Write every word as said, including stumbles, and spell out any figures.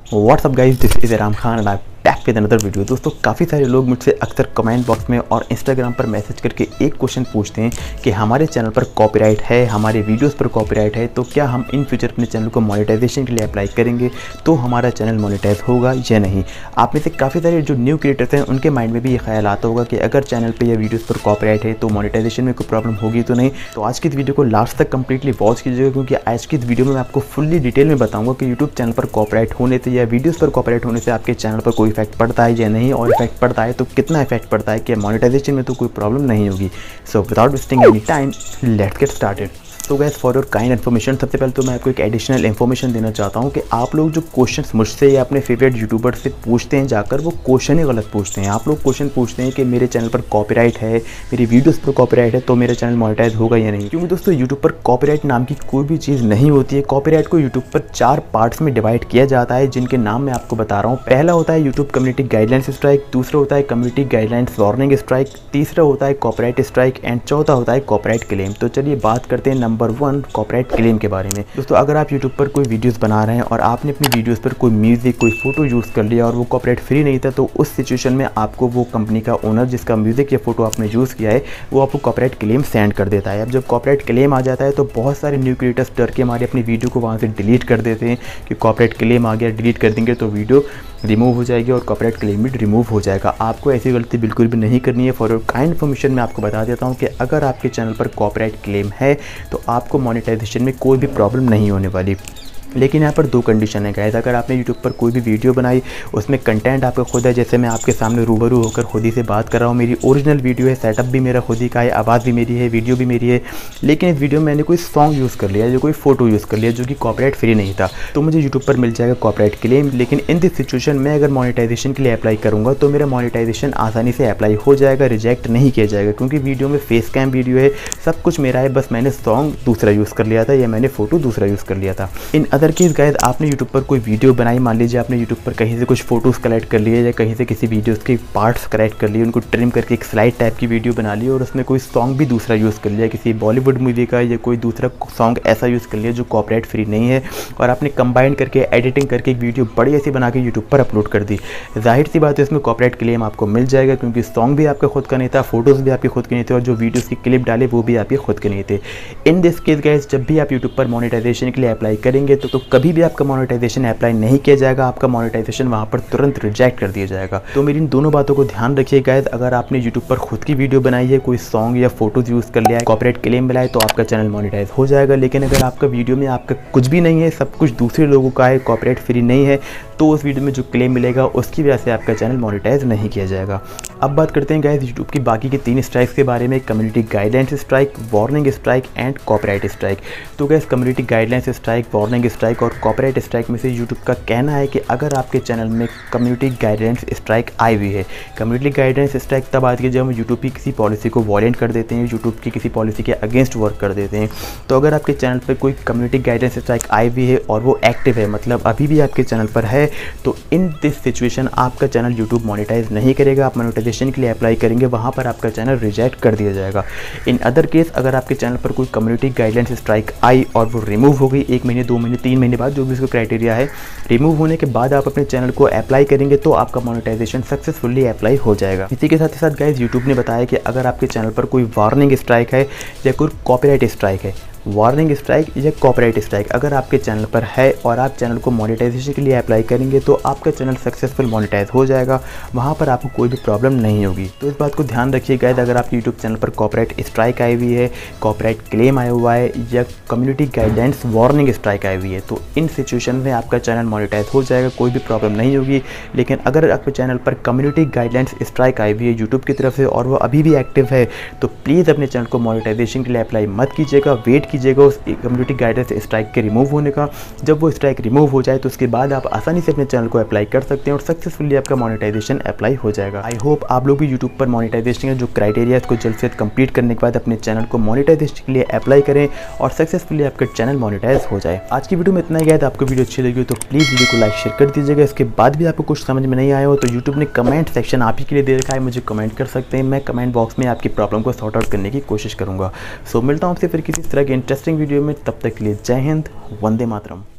WhatsApp guys, this is Ram Khan and I back with another video. दोस्तों, काफ़ी सारे लोग मुझसे अक्सर कमेंट बॉक्स में और इंस्टाग्राम पर मैसेज करके एक क्वेश्चन पूछते हैं कि हमारे चैनल पर कॉपीराइट है, हमारे वीडियोस पर कॉपीराइट है, तो क्या हम इन फ्यूचर अपने चैनल को मोनेटाइजेशन के लिए अप्लाई करेंगे तो हमारा चैनल मोनेटाइज होगा या नहीं। आप में से काफ़ी सारे जो न्यू क्रिएटर्स हैं उनके माइंड में भी ये ख्याल आता होगा कि अगर चैनल पर या वीडियोज़ पर कॉपीराइट है तो मोनेटाइजेशन में कोई प्रॉब्लम होगी तो नहीं। तो आज की इस वीडियो को लास्ट तक कंप्लीटली वॉच कीजिएगा, क्योंकि आज की इस वीडियो में मैं आपको फुल्ली डिटेल में बताऊंगा कि यूट्यूब चैनल पर कॉपीराइट होने से या वीडियोस पर कॉपीराइट होने से आपके चैनल पर कोई इफेक्ट पड़ता है या नहीं, और इफेक्ट पड़ता है तो कितना इफेक्ट पड़ता है, कि मोनेटाइजेशन में तो कोई प्रॉब्लम नहीं होगी। So without wasting any time, let's get started. तो guys, for your kind information, सबसे पहले तो मैं आपको एक एडिशनल इन्फॉर्मेशन देना चाहता हूँ कि आप लोग जो क्वेश्चंस मुझसे या अपने फेवरेट यूट्यूबर से पूछते हैं जाकर, वो क्वेश्चन ही गलत पूछते हैं। आप लोग क्वेश्चन पूछते हैं कि मेरे चैनल पर कॉपीराइट है, मेरी वीडियोस पर कॉपीराइट है, तो मेरा चैनल मोनेटाइज होगा या नहीं। क्योंकि दोस्तों, यूट्यूब पर कॉपीराइट नाम की कोई भी चीज़ नहीं होती है। कॉपीराइट को यूट्यूब पर चार पार्ट्स में डिवाइड किया जाता है, जिनके नाम मैं आपको बता रहा हूँ। पहला होता है यूट्यूब कम्युनिटी गाइडलाइंस स्ट्राइक, दूसरा होता है कम्युनिटी गाइडलाइंस वार्निंग स्ट्राइक, तीसरा होता है कॉपीराइट स्ट्राइक एंड चौथा होता है कॉपीराइट क्लेम। तो चलिए बात करते हैं नंबर वन, कॉपीराइट क्लेम के बारे में। दोस्तों, अगर आप YouTube पर कोई वीडियोस बना रहे हैं और आपने अपनी वीडियोस पर कोई म्यूजिक, कोई फोटो यूज़ कर लिया और वो कॉपीराइट फ्री नहीं था, तो उस सिचुएशन में आपको वो कंपनी का ओनर जिसका म्यूजिक या फोटो आपने यूज़ किया है, वो आपको कॉपीराइट क्लेम सेंड कर देता है। अब जब कॉपीराइट क्लेम आ जाता है तो बहुत सारे न्यू क्रिएटर्स डर के हमारे अपनी वीडियो को वहाँ से डिलीट कर देते हैं कि कॉपीराइट क्लेम आ गया, डिलीट कर देंगे तो वीडियो रिमूव हो जाएगी और कॉपीराइट क्लेम भी रिमूव हो जाएगा। आपको ऐसी गलती बिल्कुल भी नहीं करनी है। फॉर योर काइंड इन्फॉर्मेशन मैं आपको बता देता हूँ कि अगर आपके चैनल पर कॉपीराइट क्लेम है तो आपको मोनेटाइजेशन में कोई भी प्रॉब्लम नहीं होने वाली। लेकिन यहाँ पर दो कंडीशन है गाइस। अगर आपने यूट्यूब पर कोई भी वीडियो बनाई, उसमें कंटेंट आपका खुद है, जैसे मैं आपके सामने रूबरू होकर खुद ही से बात कर रहा हूँ, मेरी ओरिजिनल वीडियो है, सेटअप भी मेरा खुद ही का है, आवाज़ भी मेरी है, वीडियो भी मेरी है, लेकिन इस वीडियो में मैंने कोई सॉन्ग यूज़ कर लिया, जो कोई फोटो यूज़ कर लिया जो कि कॉपीराइट फ्री नहीं था, तो मुझे यूट्यूब पर मिल जाएगा कॉपीराइट क्लेम। लेकिन इन दिस सिचुएशन में अगर मोनेटाइजेशन के लिए अप्लाई करूँगा तो मेरा मोनेटाइजेशन आसानी से अप्लाई हो जाएगा, रिजेक्ट नहीं किया जाएगा, क्योंकि वीडियो में फेस कैम वीडियो है, सब कुछ मेरा है, बस मैंने सॉन्ग दूसरा यूज़ कर लिया था या मैंने फोटो दूसरा यूज़ कर लिया था। इन अदर केस गाइस, आप आपने यूट्यूब पर कोई वीडियो बनाई, मान लीजिए आपने यूट्यूब पर कहीं से कुछ फोटोज़ कलेक्ट कर लिए या कहीं से किसी वीडियोस के पार्ट्स कलेक्ट कर लिए, उनको ट्रिम करके एक स्लाइड टाइप की वीडियो बना ली और उसमें कोई सॉन्ग भी दूसरा यूज़ कर लिया, किसी बॉलीवुड मूवी का या कोई दूसरा सॉन्ग ऐसा यूज़ कर लिया जो कॉपीराइट फ्री नहीं है, और आपने कंबाइन करके एडिटिंग करके एक वीडियो बड़ी ऐसी बना के यूट्यूब पर अपलोड कर दी। जाहिर सी बात है, इसमें कॉपीराइट क्लेम आपको मिल जाएगा, क्योंकि सॉन्ग भी आपका खुद का नहीं था, फोटोज़ भी आपके खुद के नहीं थे, और जो वीडियोज़ की क्लिप डाले वो भी आपके खुद के नहीं थे। इन दिस केस गाइस, जब भी आप यूट्यूब पर मोनेटाइजेशन के लिए अप्लाई करेंगे तो, तो कभी भी आपका मोनेटाइजेशन अप्लाई नहीं किया जाएगा, आपका मोनेटाइजेशन वहां पर तुरंत रिजेक्ट कर दिया जाएगा। तो मेरी इन दोनों बातों को ध्यान रखिए गाइस। अगर आपने यूट्यूब पर खुद की वीडियो बनाई है, कोई सॉन्ग या फोटोज यूज़ कर लिया है, कॉपीराइट क्लेम मिला है, तो आपका चैनल मोनेटाइज हो जाएगा। लेकिन अगर आपका वीडियो में आपका कुछ भी नहीं है, सब कुछ दूसरे लोगों का है, कॉपीराइट फ्री नहीं है, तो उस वीडियो में जो क्लेम मिलेगा उसकी वजह से आपका चैनल मोनेटाइज नहीं किया जाएगा। अब बात करते हैं गाइस यूट्यूब की बाकी के तीन स्ट्राइक्स के बारे में, community guidelines strike, warning strike and copyright strike. तो guys, community guidelines strike, warning strike और कॉपीराइट स्ट्राइक में से यूट्यूब का कहना है कि अगर आपके चैनल में कम्युनिटी गाइडलाइंस स्ट्राइक आई हुई है, कम्युनिटी गाइडलाइंस स्ट्राइक तब आती है जब हम यूट्यूब की किसी पॉलिसी को वॉयलेट कर देते हैं, यूट्यूब की किसी पॉलिसी के अगेंस्ट वर्क कर देते हैं। तो अगर आपके चैनल पर कोई कम्युनिटी गाइडलाइंस स्ट्राइक आई हुई है और वो एक्टिव है, मतलब अभी भी आपके चैनल पर है, तो इन दिस सिचुएशन आपका चैनल यूट्यूब मोनेटाइज नहीं करेगा। आप मोनेटाइजेशन के लिए अप्लाई करेंगे, वहाँ पर आपका चैनल रिजेक्ट कर दिया जाएगा। इन अदर केस, अगर आपके चैनल पर कोई कम्युनिटी गाइडलाइंस स्ट्राइक आई और वो रिमूव हो गई एक महीने, दो महीने, तीन महीने बाद, जो भी उसका क्राइटेरिया है, रिमूव होने के बाद आप अपने चैनल को अप्लाई करेंगे तो आपका मोनेटाइजेशन सक्सेसफुली अप्लाई हो जाएगा। इसी के साथ ही साथ गाइस, यूट्यूब ने बताया कि अगर आपके चैनल पर कोई वार्निंग स्ट्राइक है या कोई कॉपीराइट स्ट्राइक है, वार्निंग स्ट्राइक या कॉपीराइट स्ट्राइक अगर आपके चैनल पर है और आप चैनल को मोनेटाइजेशन के लिए अप्लाई करेंगे तो आपका चैनल सक्सेसफुल मोनेटाइज हो जाएगा, वहाँ पर आपको कोई भी प्रॉब्लम नहीं होगी। तो इस बात को ध्यान रखिए गाइस। अगर आपके यूट्यूब चैनल पर कॉपीराइट स्ट्राइक आई हुई है, कॉपीराइट क्लेम आया हुआ है या कम्युनिटी गाइडलाइंस वार्निंग स्ट्राइक आई हुई है, तो इन सिचुएशन में आपका चैनल मोनेटाइज हो जाएगा, कोई भी प्रॉब्लम नहीं होगी। लेकिन अगर आपके चैनल पर कम्युनिटी गाइडलाइंस स्ट्राइक आई हुई है यूट्यूब की तरफ से और वो अभी भी एक्टिव है, तो प्लीज़ अपने चैनल को मोनेटाइजेशन के लिए अप्लाई मत कीजिएगा, वेट कीजिएगा उस कम्युनिटी गाइडलाइंस स्ट्राइक के रिमूव होने का। जब वो स्ट्राइक रिमूव हो जाए तो उसके बाद आप आसानी से अपने चैनल को अप्लाई कर सकते हैं और सक्सेसफुली आपका मोनेटाइजेशन अप्लाई हो जाएगा। आई होप आप लोग भी यूट्यूब पर मोनेटाइजेशन के जो क्राइटेरिया है उसको जल्द से जल्द कंप्लीट करने के बाद अपने चैनल को मोनेटाइजेशन के लिए अप्लाई करें और सक्सेसफुली आपका चैनल मोनेटाइज हो जाए। आज की वीडियो में इतना ही गया। आपको वीडियो अच्छी लगी तो प्लीज़ वीडियो को लाइक शेयर कर दीजिएगा। इसके बाद भी आपको कुछ समझ में नहीं आया हो तो यूट्यूब ने कमेंट सेक्शन आप ही के लिए दे रखा है, मुझे कमेंट कर सकते हैं। मैं कमेंट बॉक्स में आपकी प्रॉब्लम को सॉर्ट आउट करने की कोशिश करूँगा। सो मिलता हूँ आपसे फिर किसी तरह के इंटरेस्टिंग वीडियो में, तब तक के लिए जय हिंद, वंदे मातरम।